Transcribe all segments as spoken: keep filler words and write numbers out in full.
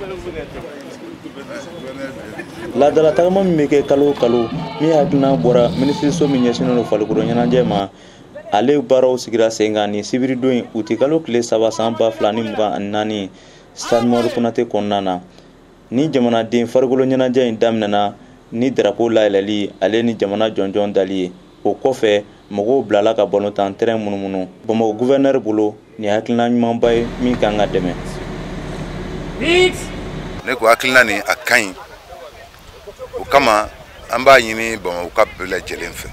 Ladala tagama min bɛ kɛ kalo kalo min hakilina bɔra minisiriso min ɲɛsinnen don farikolo ɲɛnajɛ ma ale baaraw sigira sen kan ni sibiridon in u tɛ kalo tile saba san ba fila ni mugan ani naani Stade Umaru Konate kɔnɔna na ni jamanaden farikolo ɲɛnajɛ in daminɛna ni drapeau layɛlɛli ale ni jamana jɔnjɔn dali ye o kɔfɛ mɔgɔw bilala ka balontan terrain munumunu Bamakɔ gouverneur bolo ni hakilina ɲumanba ye min kan ka dɛmɛ. Ne ko hakilina ni a kaɲi o kama an b'a ɲini Bamakɔ ka bɛɛ lajɛlen fɛ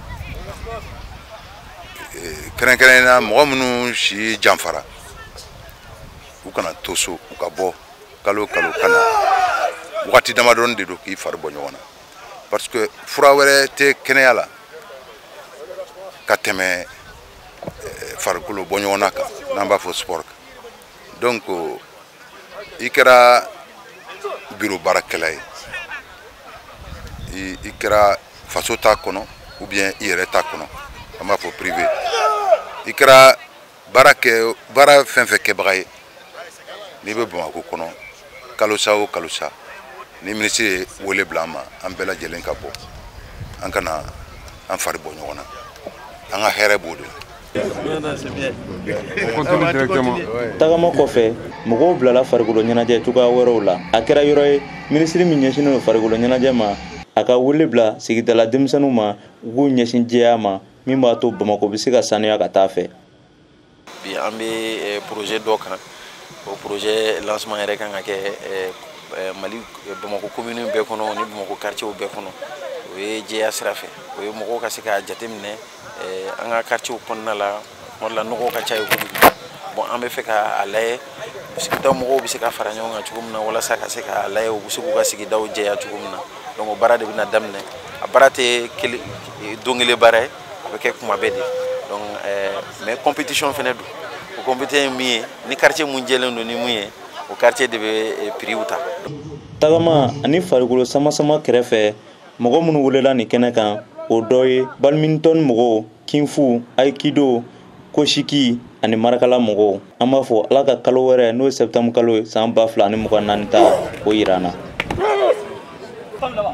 kɛrɛnkɛrɛnnenya mɔgɔ minnu si janfara u kana to so u ka bɔ kalo kalo kana waati damadɔni de don k'i fari bɔ ɲɔgɔn na parce que fura wɛrɛ tɛ kɛnɛya la ka tɛmɛ farikolo bɔ ɲɔgɔn na kan n'an b'a fɔ sport donc i kɛra bureau baarakɛla ye i kɛra faso ta kɔnɔ ou bien i yɛrɛ ta kɔnɔ an b'a fɔ privé i kɛra baara kɛ baara fɛn fɛn kɛbaga ye n'i bɛ Bamakɔ kɔnɔ kalo sa o kalo sa ni minisiri ye wele bila an ma an bɛɛ lajɛlen ka bɔ an kana an fari bɔ ɲɔgɔn na an ka hɛrɛ b'o de la. Tagama kɔfɛ mɔgɔw bilala farikolo ɲɛnajɛ cogoya wɛrɛw la a kɛra yɔrɔ ye minisiri min ɲɛsinnen don farikolo ɲɛnajɛ ma a ka wele bila sigidala denmisɛnninw ma u k'u ɲɛsin jɛya ma min b'a to Bamakɔ bɛ se ka sanuya ka taa fɛ. Bi an bɛ projet dɔ kan o projet lancement yɛrɛ kan ka kɛ Mali Bamakɔ commune bɛɛ kɔnɔ ni Bamakɔ quartier bɛɛ kɔnɔ o ye jɛya sira fɛ o ye mɔgɔw ka se ka jateminɛ an ka quartier kɔnɔna la tuma dɔ la nɔgɔ ka ca yen kojugu bon an bɛ fɛ k'a lajɛ sigida mɔgɔw bɛ se ka fara ɲɔgɔn kan cogo min na walasa ka se k'a lajɛ u bɛ se k'u ka sigidaw jɛya cogo min na donc o baara de bɛna daminɛ a baara tɛ don kelen baara ye a bɛ kɛ kuma bɛɛ de donc mais compétition fana don o compétition ye min ye ni quartier mun jɛlen don ni mun ye o quartier de bɛ prix ta. Tagama ani farikolo sama sama kɛrɛfɛ mɔgɔ minnu welela ni kɛnɛ kan o dɔ ye badminton mɔgɔw kinfu aikido koshiki ani marakala mɔgɔw an b'a fɔ ala ka kalo wɛrɛ n'o ye septembre kalo ye san ba fila ani mugan naani ta o yirana.